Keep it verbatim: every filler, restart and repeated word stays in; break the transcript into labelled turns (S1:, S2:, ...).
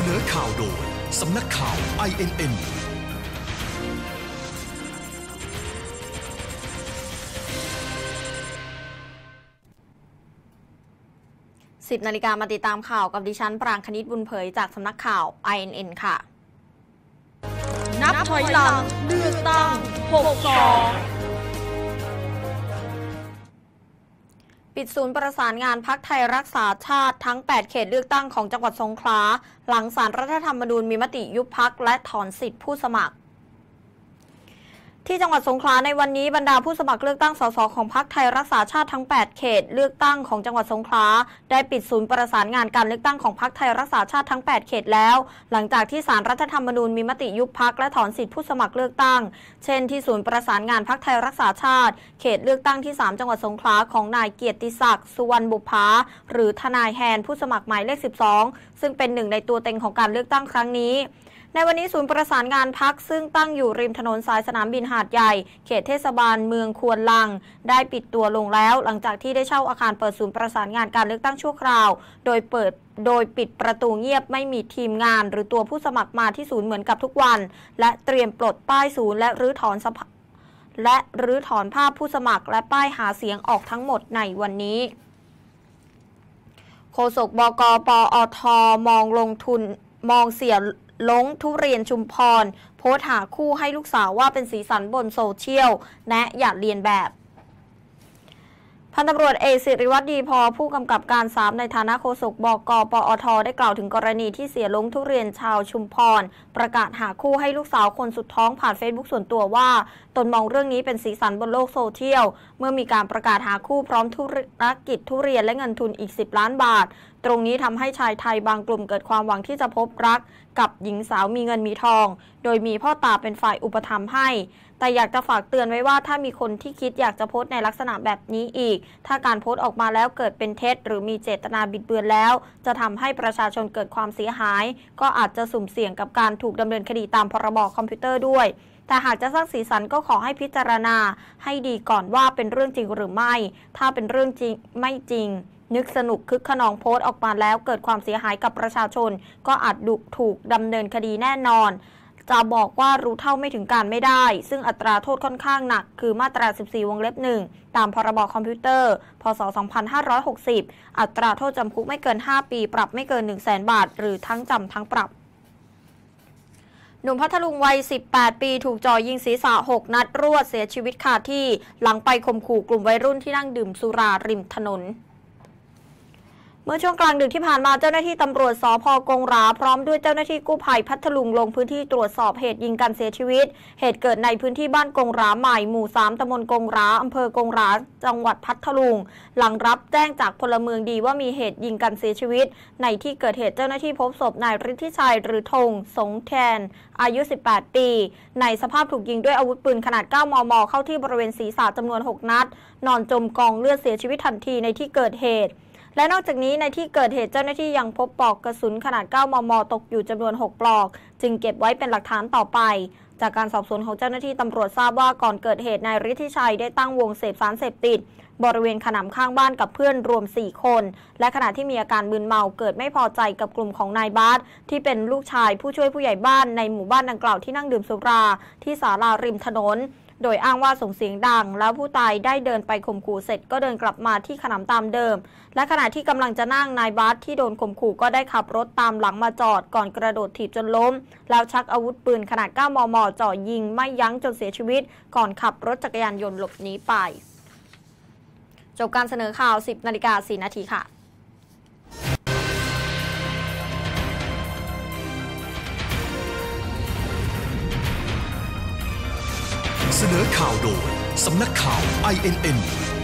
S1: เสนอข่าวโดยสำนักข่าว ไอ เอ็น เอ็น
S2: สิบนาฬิกามาติดตามข่าวกับดิฉันปรางคณิตบุญเผยจากสำนักข่าว ไอ เอ็น เอ็น ค่ะ
S3: นับถอยหลังเลือกตั้งหกสิบสอง
S2: ปิดศูนย์ประสานงานพรรคไทยรักษาชาติทั้งแปดเขตเลือกตั้งของจังหวัดสงขลาหลังศาลรัฐธรรมนูญมีมติยุบพรรคและถอนสิทธิผู้สมัครที่จังหวัดสงขลาในวันนี้บรรดาผู้สมัครเลือกตั้งสสของพรรคไทยรักษาชาติทั้งแปดเขตเลือกตั้งของจังหวัดสงขลาได้ปิดศูนย์ประสานงานการเลือกตั้งของพรรคไทยรักษาชาติทั้งแปดเขตแล้วหลังจากที่ศาลรัฐธรรมนูญมีมติยุบพรรคและถอนสิทธิผู้สมัครเลือกตั้งเช่นที่ศูนย์ประสานงานพรรคไทยรักษาชาติเขตเลือกตั้งที่สามจังหวัดสงขลาของนายเกียรติศักดิ์สุวรรณบุภาหรือทนายแฮนผู้สมัครหมายเลขสิบสองซึ่งเป็นหนึ่งในตัวเต็งของการเลือกตั้งครั้งนี้ในวันนี้ศูนย์ประสานงานพรรคซึ่งตั้งอยู่ริมถนนสายสนามบินหาดใหญ่เขตเทศบาลเมืองควนลังได้ปิดตัวลงแล้วหลังจากที่ได้เช่าอาคารเปิดศูนย์ประสานงานการเลือกตั้งชั่วคราวโดยเปิดโดยปิดประตูเงียบไม่มีทีมงานหรือตัวผู้สมัครมาที่ศูนย์เหมือนกับทุกวันและเตรียมปลดป้ายศูนย์และรื้อถอนและรื้อถอนภาพผู้สมัครและป้ายหาเสียงออกทั้งหมดในวันนี้โฆษกบก.ปอท.มองลงทุนมองเสียลงทุเรียนชุมพรโพสต์หาคู่ให้ลูกสาวว่าเป็นสีสันบนโซเชียลแนะอย่าเลียนแบบพันตำรวจเอกศิริวัฒน์ดีพอผู้กำกับการสามในฐานะโฆษกบก.ปอท.ได้กล่าวถึงกรณีที่เสียลงทุเรียนชาวชุมพรประกาศหาคู่ให้ลูกสาวคนสุดท้องผ่านเฟซบุ๊กส่วนตัวว่าตนมองเรื่องนี้เป็นสีสันบนโลกโซเชียลเมื่อมีการประกาศหาคู่พร้อมธุรกิจทุเรียนและเงินทุนอีกสิบล้านบาทตรงนี้ทำให้ชายไทยบางกลุ่มเกิดความหวังที่จะพบรักกับหญิงสาวมีเงินมีทองโดยมีพ่อตาเป็นฝ่ายอุปถัมภ์ให้แต่อยากจะฝากเตือนไว้ว่าถ้ามีคนที่คิดอยากจะโพสต์ในลักษณะแบบนี้อีกถ้าการโพสต์ออกมาแล้วเกิดเป็นเท็จหรือมีเจตนาบิดเบือนแล้วจะทำให้ประชาชนเกิดความเสียหายก็อาจจะสุ่มเสี่ยงกับการถูกดำเนินคดีตามพรบคอมพิวเตอร์ด้วยแต่หากจะสร้างสีสันก็ขอให้พิจารณาให้ดีก่อนว่าเป็นเรื่องจริงหรือไม่ถ้าเป็นเรื่องจริงไม่จริงนึกสนุกคึกขนองโพสต์ออกมาแล้วเกิดความเสียหายกับประชาชนก็อาจถูกดำเนินคดีแน่นอนจะบอกว่ารู้เท่าไม่ถึงการไม่ได้ซึ่งอัตราโทษค่อนข้างหนักคือมาตราสิบสี่วงเล็บหนึ่งตามพรบคอมพิวเตอร์พศสองพันห้าร้อยหกสิบอัตราโทษจำคุกไม่เกินห้าปีปรับไม่เกิน หนึ่งแสน บาทหรือทั้งจำทั้งปรับหนุ่มพัทลุงวัยสิบแปดปีถูกจ่อยิงศีรษะหกนัดรวดเสียชีวิตคาที่หลังไปข่มขู่กลุ่มวัยรุ่นที่นั่งดื่มสุราริมถนนเมื่อช่วงกลางดึกที่ผ่านมาเจ้าหน้าที่ตำรวจสภ.กงหราพร้อมด้วยเจ้าหน้าที่กู้ภัยพัทลุงลงพื้นที่ตรวจสอบเหตุยิงกันเสียชีวิตเหตุเกิดในพื้นที่บ้านกงหราใหม่หมู่สามตำบลกงหราอำเภอกงหราจังหวัดพัทลุงหลังรับแจ้งจากพลเมืองดีว่ามีเหตุยิงกันเสียชีวิตในที่เกิดเหตุเจ้าหน้าที่พบศพนายฤทธิชัยหรือธงสงแทนอายุสิบแปดปีในสภาพถูกยิงด้วยอาวุธปืนขนาดเก้ามม.เข้าที่บริเวณศีรษะจำนวนหกนัดนอนจมกองเลือดเสียชีวิตทันทีในที่เกิดเหตุและนอกจากนี้ในที่เกิดเหตุเจ้าหน้าที่ยังพบปลอกกระสุนขนาดเก้ามม.ตกอยู่จำนวนหกปลอกจึงเก็บไว้เป็นหลักฐานต่อไปจากการสอบสวนของเจ้าหน้าที่ตำรวจทราบว่าก่อนเกิดเหตุนายฤทธิชัยได้ตั้งวงเสพสารเสพติดบริเวณขนำข้างบ้านกับเพื่อนรวมสี่คนและขณะที่มีอาการมึนเมาเกิดไม่พอใจกับกลุ่มของนายบาสที่เป็นลูกชายผู้ช่วยผู้ใหญ่บ้านในหมู่บ้านดังกล่าวที่นั่งดื่มสุราที่ศาลาริมถนนโดยอ้างว่าส่งเสียงดังแล้วผู้ตายได้เดินไปข่มขู่เสร็จก็เดินกลับมาที่ขนำตามเดิมและขณะที่กำลังจะนั่งนายบาสที่โดนข่มขู่ก็ได้ขับรถตามหลังมาจอดก่อนกระโดดถีบจนล้มแล้วชักอาวุธปืนขนาดเก้ามม.จ่อยิงไม่ยั้งจนเสียชีวิตก่อนขับรถจักรยานยนต์หลบหนีไปจบการเสนอข่าว สิบนาฬิกาสี่นาทีค่ะ
S1: เสนอข่าวโดยสำนักข่าว ไอ เอ็น เอ็น